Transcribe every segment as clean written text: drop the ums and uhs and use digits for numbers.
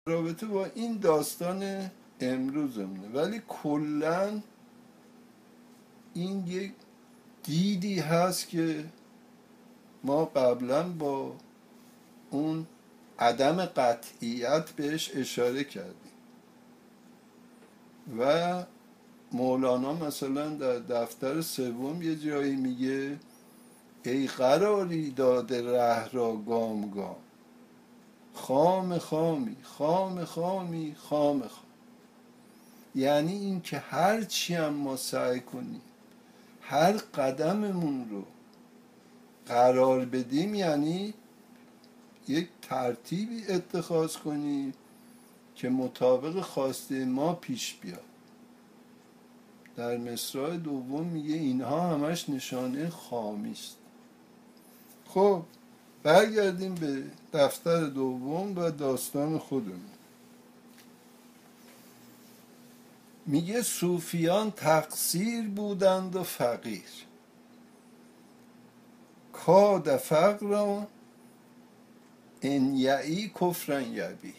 رابطه با این داستان امروزمونه، ولی کلن این یک دیدی هست که ما قبلا با اون عدم قطعیت بهش اشاره کردیم و مولانا مثلا در دفتر سوم یه جایی میگه ای قراری داده ره را گام گام، خام خامی خام خامی خام خام. یعنی این که هر چی هم ما سعی کنیم هر قدممون رو قرار بدیم، یعنی یک ترتیبی اتخاذ کنیم که مطابق خواسته ما پیش بیاد. در مصرع دوم میگه اینها همش نشانه خامی است. خب برگردیم به دفتر دوم و داستان خودمون. میگه صوفیان تقصیر بودند و فقیر، کاد فقر ان یعی کفرا یبیر.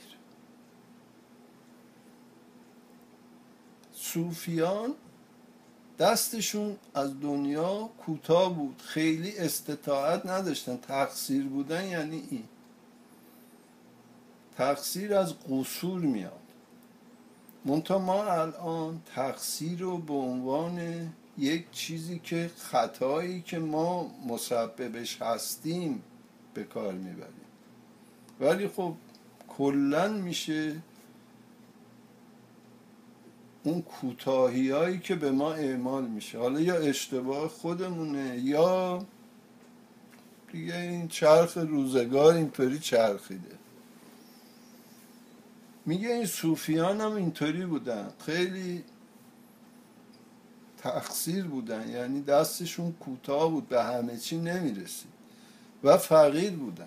صوفیان دستشون از دنیا کوتاه بود، خیلی استطاعت نداشتن. تقصیر بودن یعنی این. تقصیر از قصور میاد. منتها ما الان تقصیر رو به عنوان یک چیزی که خطایی که ما مسببش هستیم به کار میبریم، ولی خب کلن میشه اون کوتاهی هایی که به ما اعمال میشه، حالا یا اشتباه خودمونه یا دیگه این چرخ روزگار اینطوری چرخیده. میگه این صوفیان هم اینطوری بودن، خیلی تقصیر بودن، یعنی دستشون کوتاه بود، به همه چی نمیرسید و فقیر بودن.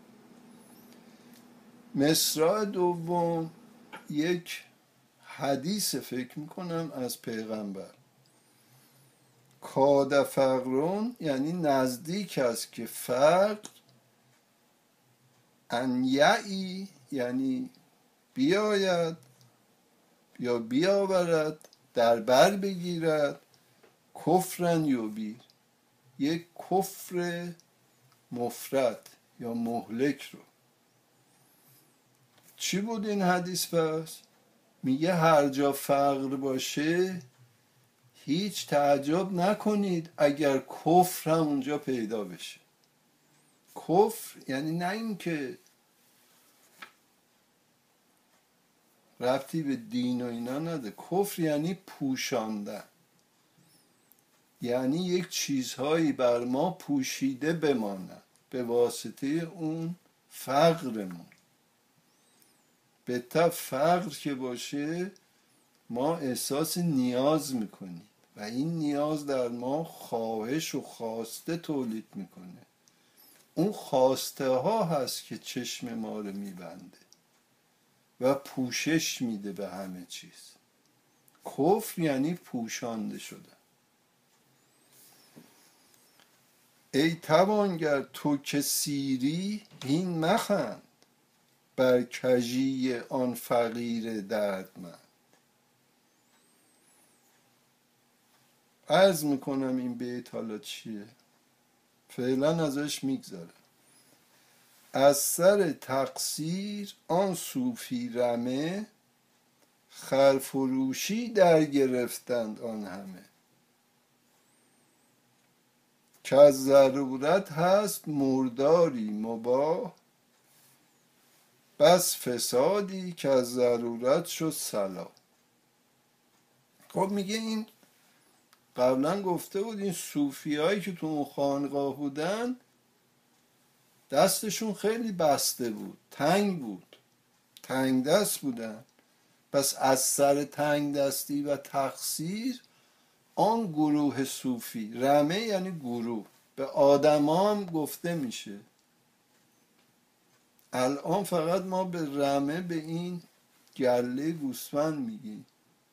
مصرع دوم یک حدیث فکر میکنم از پیغمبر، کاد فقرون یعنی نزدیک است که فقر، ان یعی یعنی بیاید یا بیاورد، در بر بگیرد، کفرن یبیر، یک کفر مفرد یا مهلک رو. چی بود این حدیث پس؟ میگه هر جا فقر باشه هیچ تعجب نکنید اگر کفر هم اونجا پیدا بشه. کفر یعنی نه این که ربطی به دین و اینا نده، کفر یعنی پوشاندن، یعنی یک چیزهایی بر ما پوشیده بماند به واسطه اون فقرمون. به طب فقر که باشه ما احساس نیاز میکنیم و این نیاز در ما خواهش و خواسته تولید میکنه. اون خواسته ها هست که چشم ما رو میبنده و پوشش میده به همه چیز. کفر یعنی پوشانده شدن. ای توانگر تو که سیری هین مخند، بر کژی آن فقیر دردمند. عرض میکنم این بیت حالا چیه، فعلا ازش میگذارم. از سر تقصیر آن صوفی رمه، خرفروشی در گرفتند آن همه. که از ضرورت هست مرداری مباح، بس فسادی که از ضرورت شد صلاح. خب میگه این قبلا گفته بود این صوفی هایی که تو اون خانقاه بودن دستشون خیلی بسته بود، تنگ بود، تنگ دست بودن. پس از سر تنگ دستی و تقصیر آن گروه صوفی، رمه یعنی گروه، به آدم هم گفته میشه. الان فقط ما به رمه به این گله گوسفند میگیم.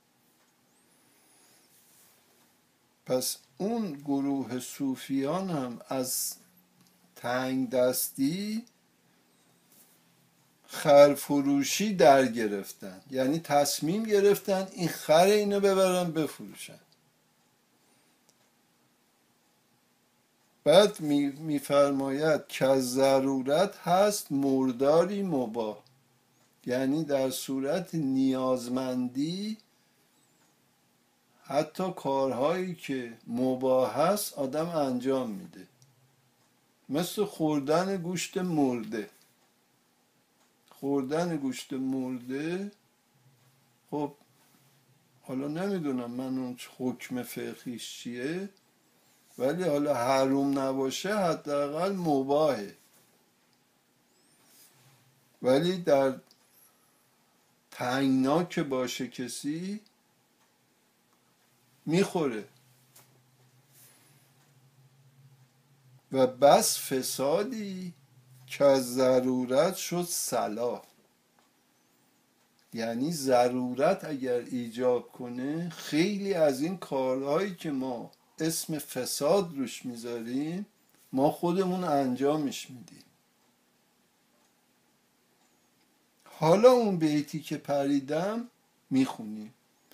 پس اون گروه صوفیان هم از تنگ دستی خرفروشی در گرفتن، یعنی تصمیم گرفتن این خر اینو ببرن بفروشن. بعد میفرماید که از ضرورت هست مرداری مباح، یعنی در صورت نیازمندی حتی کارهایی که مباح هست آدم انجام میده، مثل خوردن گوشت مرده. خوردن گوشت مرده، خب حالا نمیدونم من اون حکم فقهیش چیه، ولی حالا حروم نباشه حداقل مباحه، ولی در تنگناک باشه کسی میخوره. و بس فسادی که از ضرورت شد صلاح، یعنی ضرورت اگر ایجاب کنه خیلی از این کارهایی که ما اسم فساد روش میذاریم ما خودمون انجامش میدیم. حالا اون بیتی که پریدم میخونیم.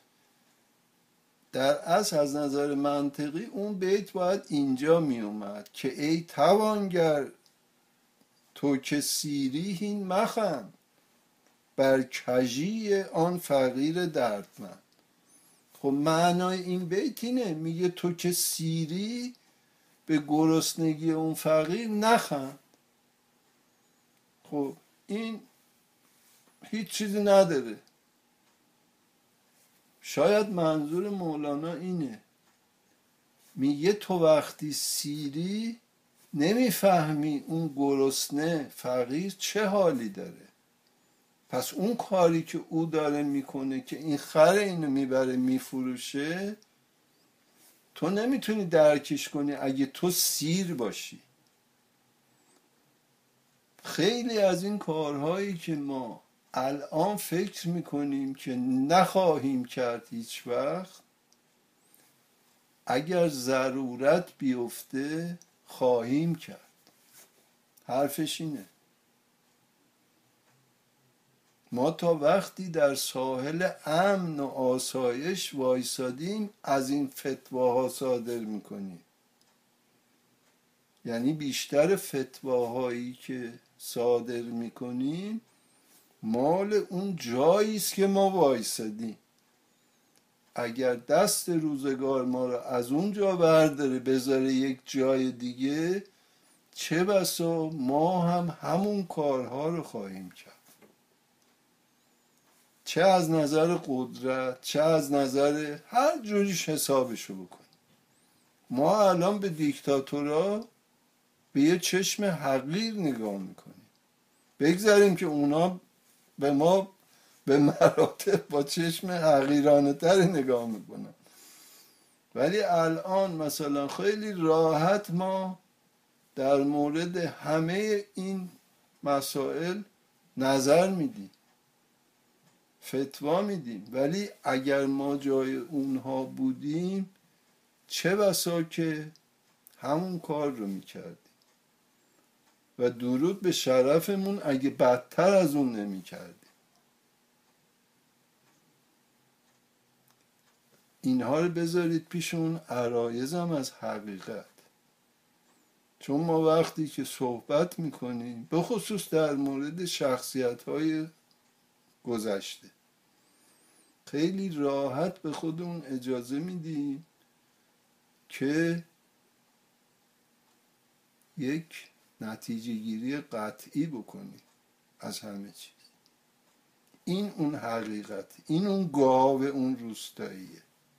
در اصل از نظر منطقی اون بیت باید اینجا میومد که ای توانگر تو که سیری هین مخند، بر کژی آن فقیر دردمند. خب معنای این بیت اینه، میگه تو که سیری به گرسنگی اون فقیر نخند. خب این هیچ چیزی نداره. شاید منظور مولانا اینه، میگه تو وقتی سیری نمیفهمی اون گرسنه فقیر چه حالی داره، پس اون کاری که او داره میکنه که این خر اینو میبره میفروشه تو نمیتونی درکش کنی اگه تو سیر باشی. خیلی از این کارهایی که ما الان فکر میکنیم که نخواهیم کرد هیچ وقت، اگر ضرورت بیفته خواهیم کرد. حرفش اینه. ما تا وقتی در ساحل امن و آسایش وایسادیم از این فتواها صادر میکنیم، یعنی بیشتر فتواهایی که صادر میکنیم مال اون جایی است که ما وایسادیم. اگر دست روزگار ما رو از اون جا برداره بذاره یک جای دیگه، چه بسا ما هم همون کارها رو خواهیم کرد، چه از نظر قدرت چه از نظر هر جوریش حسابشو بکنیم. ما الان به دیکتاتورها به یه چشم حقیر نگاه میکنیم، بگذاریم که اونا به ما به مراتب با چشم حقیرانه تر نگاه میکنن، ولی الان مثلا خیلی راحت ما در مورد همه این مسائل نظر میدیم، فتوا میدیم، ولی اگر ما جای اونها بودیم چه بسا که همون کار رو میکردیم و درود به شرفمون اگه بدتر از اون نمیکردیم. اینها رو بذارید پیش اون عرایزم از حقیقت، چون ما وقتی که صحبت میکنیم به خصوص در مورد شخصیت‌های گذشته خیلی راحت به خودمون اجازه میدیم که یک نتیجه گیری قطعی بکنیم از همه چیز. این اون حقیقت، این اون گاو اون روستاییه.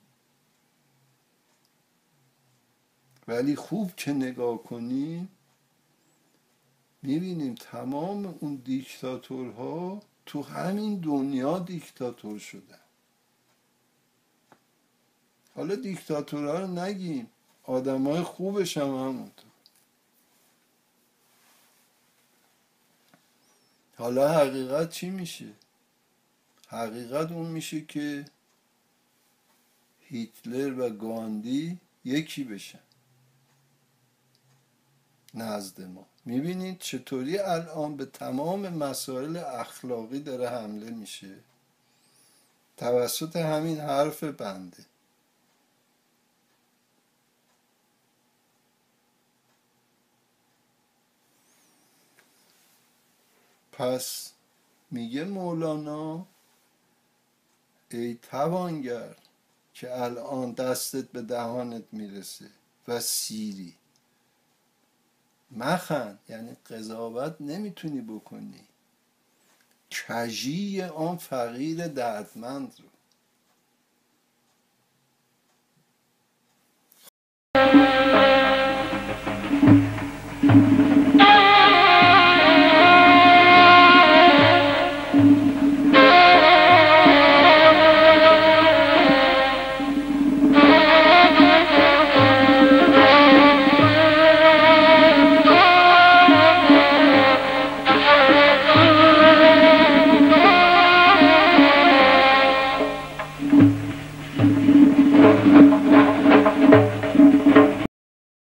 ولی خوب که نگاه کنیم میبینیم تمام اون دیکتاتورها تو همین دنیا دیکتاتور شدن. حالا دیکتاتورها رو نگیم، آدمای خوبش هم همونطور. حالا حقیقت چی میشه؟ حقیقت اون میشه که هیتلر و گاندی یکی بشن. نزد ما. میبینید چطوری الان به تمام مسائل اخلاقی داره حمله میشه توسط همین حرف بنده. پس میگه مولانا ای توانگر که الان دستت به دهانت میرسه و سیری، مخند، یعنی قضاوت نمیتونی بکنی، کژی آن فقیر دردمند رو.